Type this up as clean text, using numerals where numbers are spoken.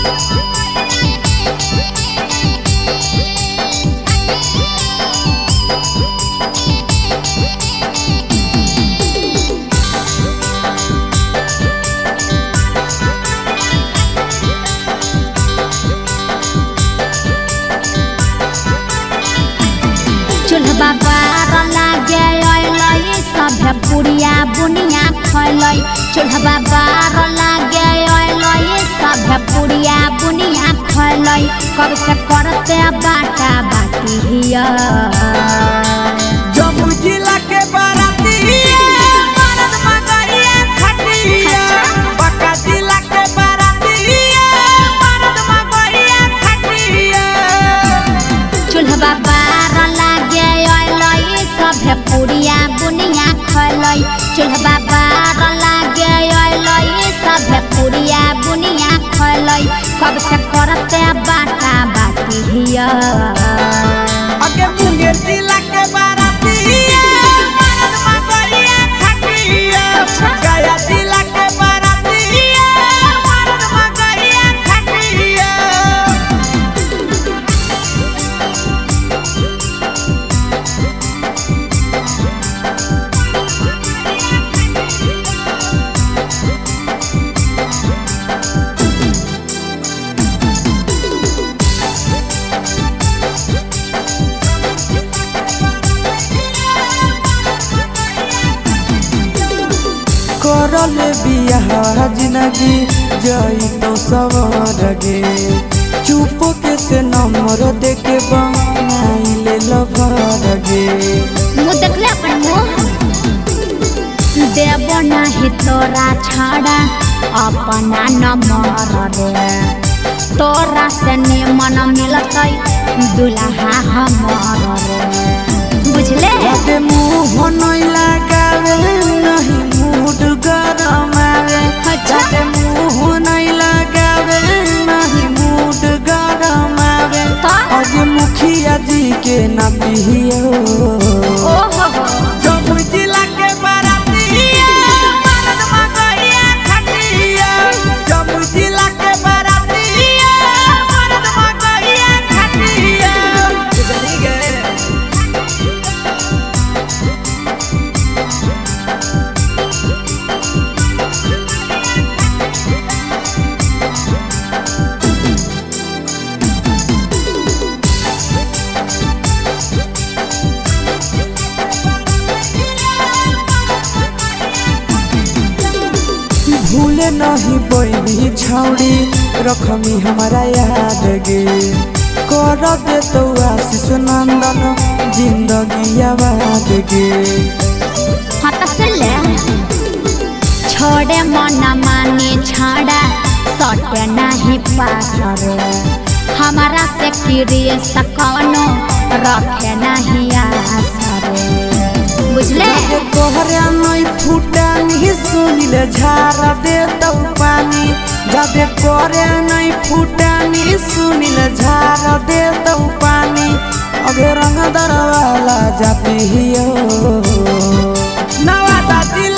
चूल्हा बार लागे ओइलई सभे पुड़िया बुनिया खैलई चूल्हा बार लागे ओइलई सभे पुड़िया बुनिया खैलई कब से करते बाटा बाटी हिया जब जिला के बाराती मरद मगरिया खटिया बका जिला के बाराती मरद मगरिया खटिया चूल्हा बार लागे ओइलई सभे पुड़िया बुनिया खैलई चूल्हा बार लागे ओइलई सभे पुड़िया बुनिया खैलई कब से करते बाटा बाटी हिया अगे मुंगेर जिला के बाराती मरद मगरिया खटिया गया जिला के बाराती मरद मगरिया खटिया करल बियाह जिंदगी जई तो सवर गे चुप के से नंबर दे के बनाइले लभर गे मुँह देखले अपन मुँह देव नहीं तोरा छाड़ा अपना नंबर रे तोरा से निमन मिलतै दुल्हा हमार रे बुझले जाते मुँह नहीं लगावे नहीं मूड गरम आवे जाते मुँह नहीं लगावे नहीं मूड गरम आवे आज मुखिया जी के ना पियो ओहो जब जिला के बाराती मरद मगरिया खटिया जब जिला के बाराती मरद मगरिया खटिया भूले नहीं बनी छौड़ी रखमी हमारा याद गे कर दे तो आशीष नंदन जिंदगी आबाद गे हट से ले छोड़े मन माने छाड़ा सटे नहीं पास रे हमारा से किरिए सकनो रखे नहीं आस रे बुझले तोहरे नहीं फूटानी सुनिल झारा दे तो पानी जादे करे नहीं फूटानी सुनिल झारा दे तो पानी अगे रंग दरवाला जाती हियो नवादा